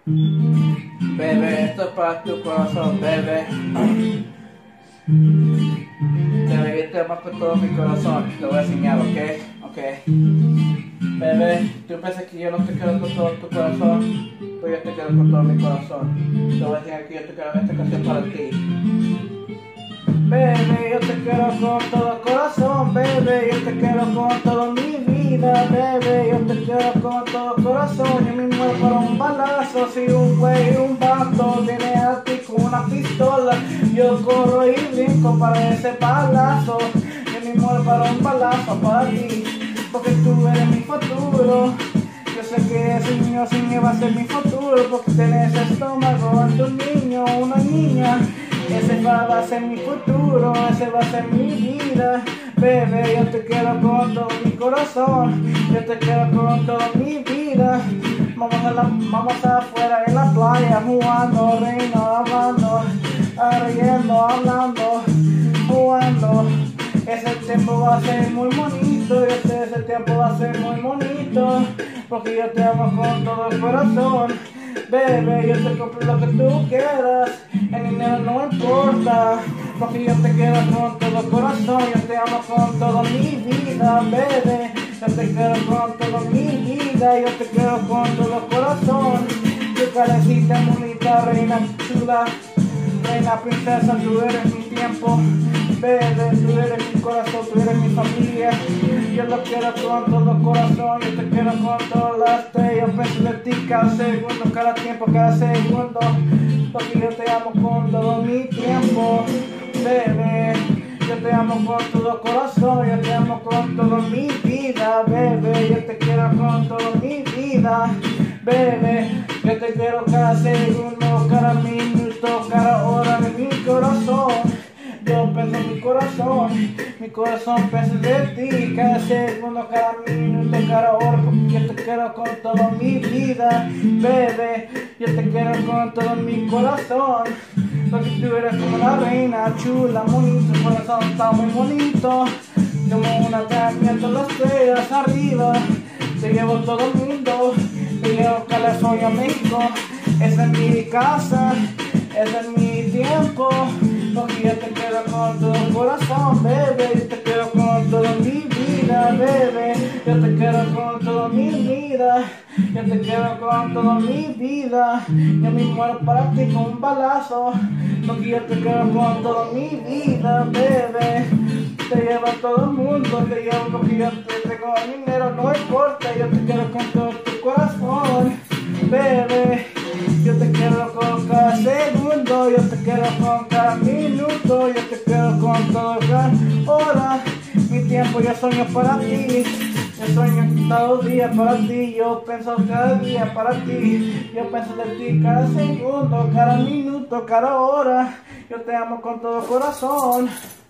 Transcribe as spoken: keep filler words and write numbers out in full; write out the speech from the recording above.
Bebé, esto es para tu corazón, bebé. Bebé, yo te amo con todo mi corazón. Te voy a enseñar, ¿ok? Ok. Bebé, tú piensas que yo no te quiero con todo tu corazón, pues yo te quiero con todo mi corazón. Te voy a enseñar que yo te quiero esta canción para ti. Bebé, yo te quiero con todo corazón, bebé, yo te quiero con toda mi vida, bebé, yo te quiero con todo corazón. Yo me muero por un balazo, si un güey, un vato viene a ti con una pistola, yo corro y brinco para ese balazo. Yo me muero para un balazo para ti, porque tú eres mi futuro. Yo sé que ese niño sin mí va a ser mi futuro, porque tienes estómago en tu niño, una niña. Ese va a ser mi futuro, ese va a ser mi vida. Bebé, yo te quiero con todo mi corazón, yo te quiero con toda mi vida. Vamos, a la, vamos afuera en la playa, jugando, reino, hablando, riendo, hablando, jugando. Ese tiempo va a ser muy bonito, yo sé, ese tiempo va a ser muy bonito, porque yo te amo con todo el corazón. Bebé, yo te compro lo que tú quieras, el dinero no importa, porque yo te quiero con todo el corazón, yo te amo con toda mi vida, bebé, yo te quiero con toda mi vida, yo te quiero con todo el corazón. Tu carecita bonita, reina chula, reina princesa, tú eres mi tiempo, bebé, tú eres mi corazón, tú eres mi familia. Yo lo quiero con todo el corazón, yo te quiero con todas las estrellas. Yo pienso de ti cada segundo, cada tiempo, cada segundo, porque yo te amo con todo mi tiempo, bebé. Yo te amo con todo el corazón, yo te amo con toda mi vida, bebé. Yo te quiero con toda mi vida, bebé. Yo te quiero cada segundo, cada minuto, cada hora de mi corazón. Yo pienso en mi corazón, mi corazón piensa de ti, cada segundo, cada minuto, cada hora, porque yo te quiero con toda mi vida, bebé. Yo te quiero con todo mi corazón, porque tú eres como una reina chula, bonita, tu corazón está muy bonito, como una caña, todas las estrellas arriba, te llevo todo el mundo, te llevo a California, México, esa es mi casa, ese es mi tiempo, porque yo te quiero con todo el corazón, bebé. Yo te quiero con toda mi vida, bebé. Yo te quiero con toda mi vida. Yo te quiero con toda mi vida. Yo me muero para ti con un balazo, porque yo te quiero con toda mi vida, bebé. Te llevo a todo el mundo, te llevo porque yo te tengo dinero, no importa. Yo te quiero con todo tu corazón, bebé. Yo te quiero con cada segundo, yo te quiero con cada minuto, yo te quiero con toda cada hora. Mi tiempo yo sueño para ti, yo sueño cada día para ti, yo pienso cada día para ti, yo pienso de ti cada segundo, cada minuto, cada hora. Yo te amo con todo corazón.